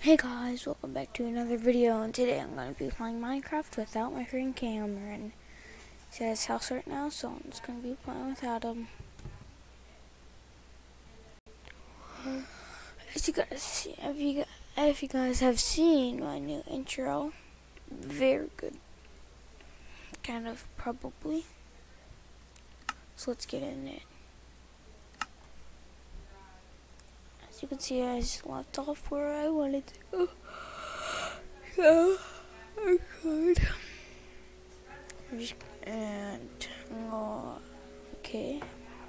Hey guys, welcome back to another video, and today I'm going to be playing Minecraft without my friend Cameron. He's at his house right now, so I'm just going to be playing without him. As you guys see, if you guys have seen my new intro, very good. Kind of, probably. So let's get in it. As you can see, I just left off where I wanted to. So I could. And okay.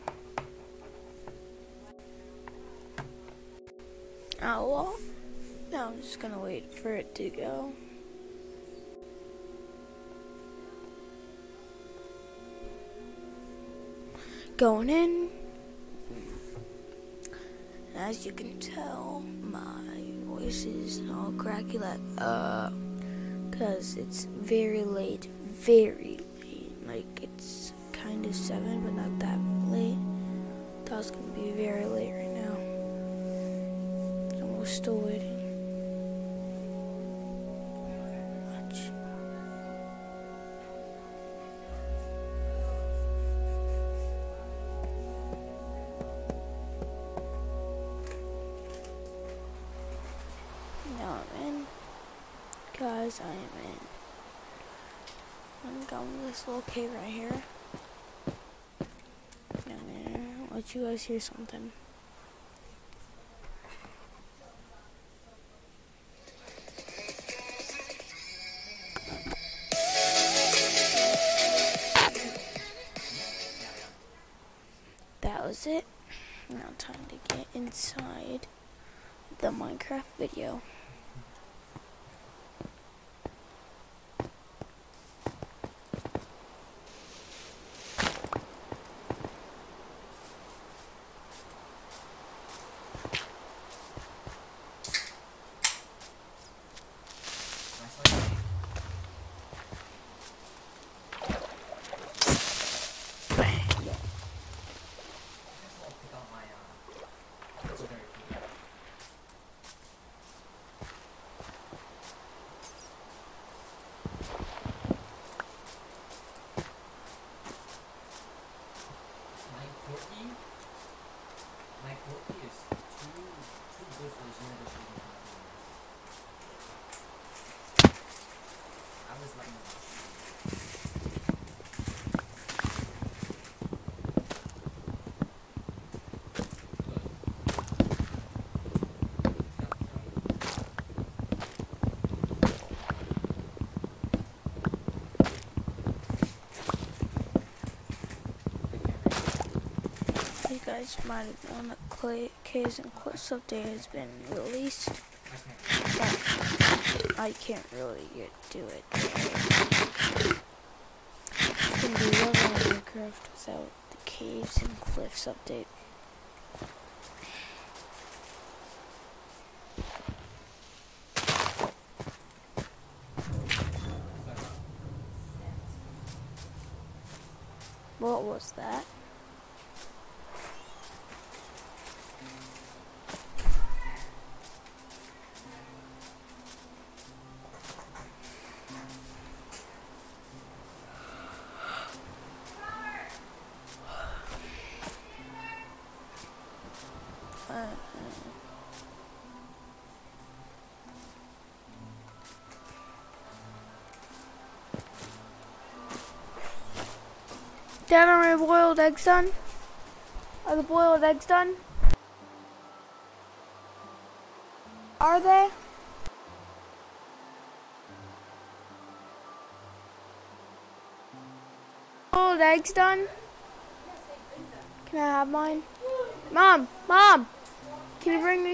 Oh well. Now I'm just gonna wait for it to go. Going in. As you can tell, my voice is all cracky like cause it's very late, like it's kind of 7 but not that late. Thought it was gonna be very late right now, so we're still waiting. Watch. Now I'm in. Guys, I am in. I'm going this little cave right here. And I'm gonna let you guys hear something. That was it. Now time to get inside the Minecraft video. You guys might have known that Caves and Cliffs update has been released, but I can't really do it. It's gonna be lovely in Minecraft without the Caves and Cliffs update. What was that? Dad, are my boiled eggs done? Are the boiled eggs done? Are they? Boiled eggs done? Can I have mine? Mom! Mom! Can you bring me?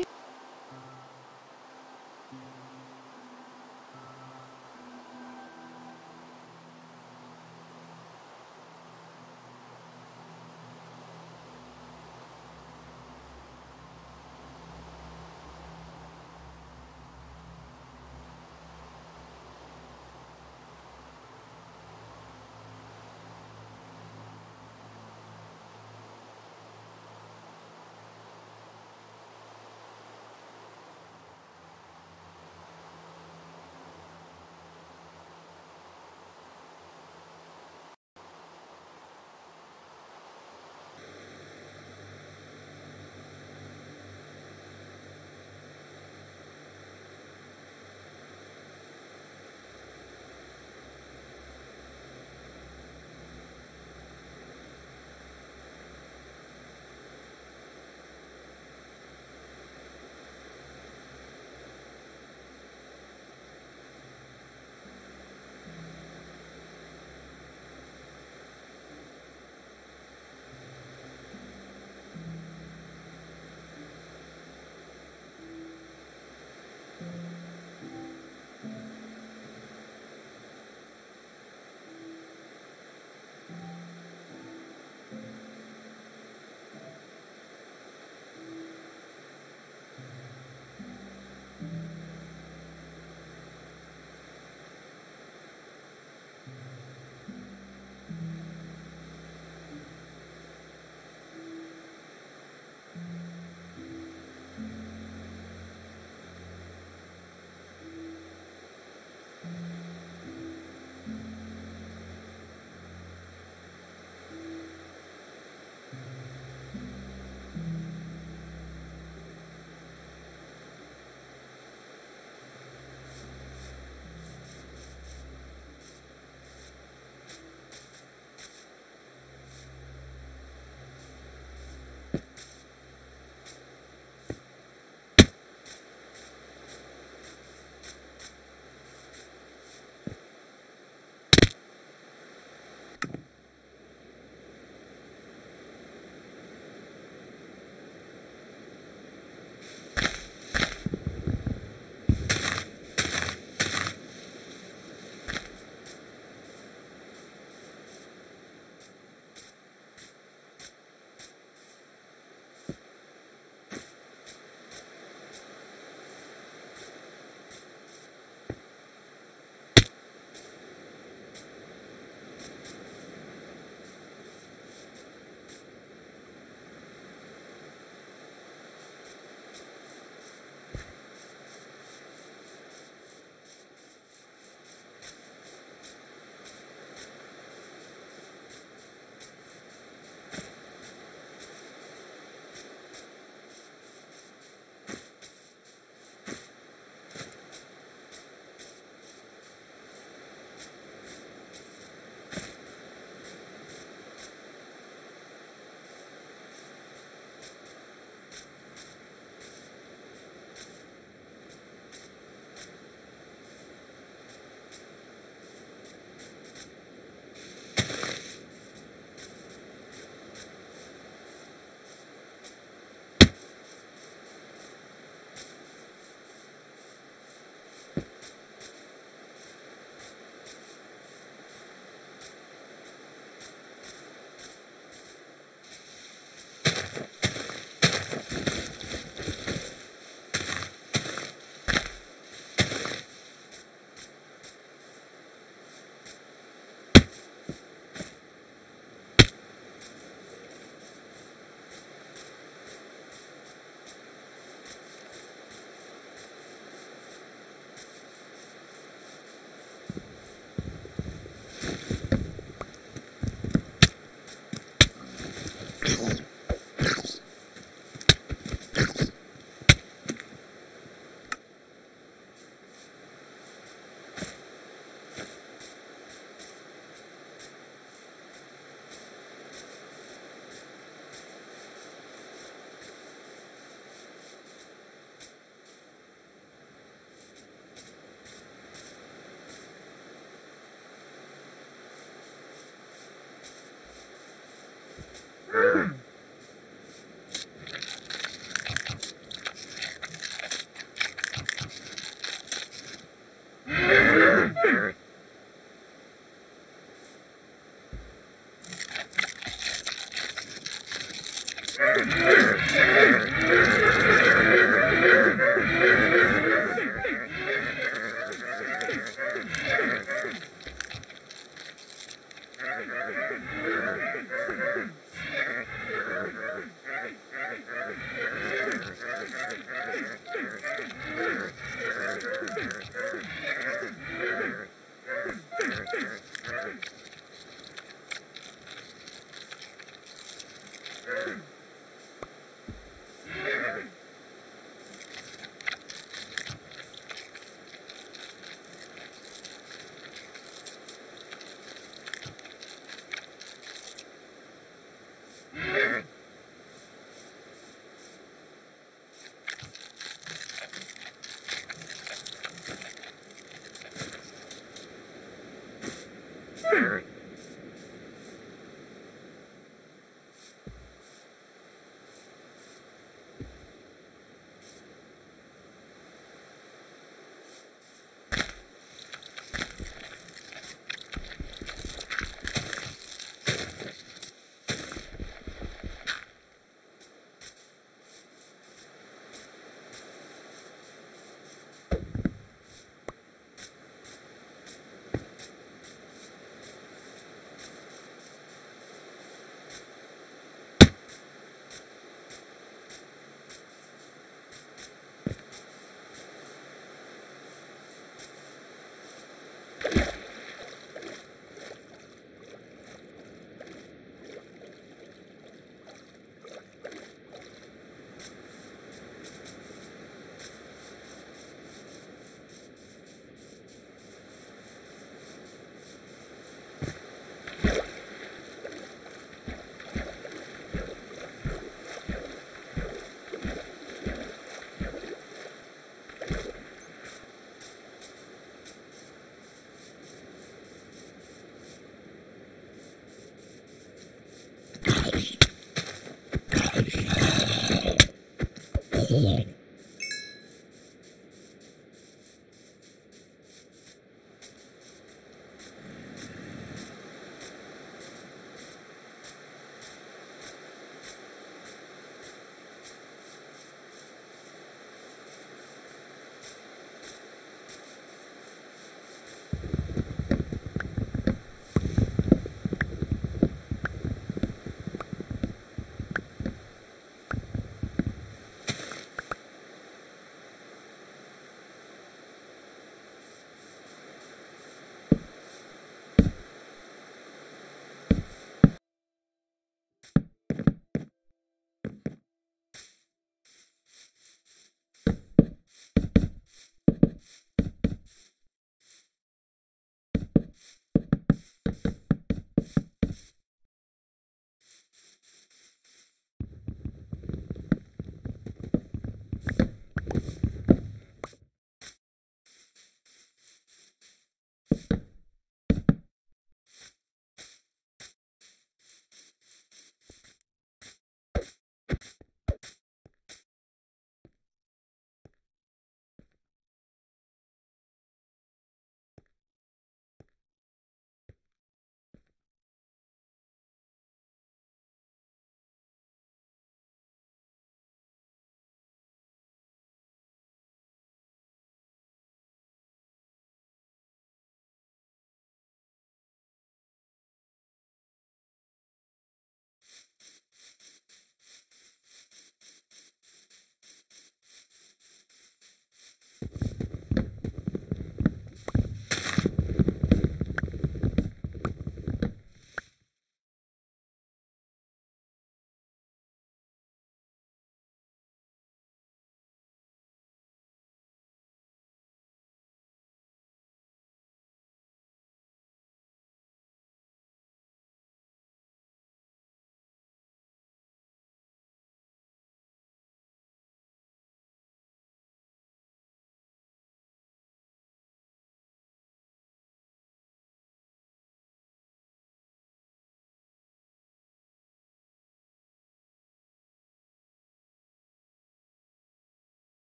Here.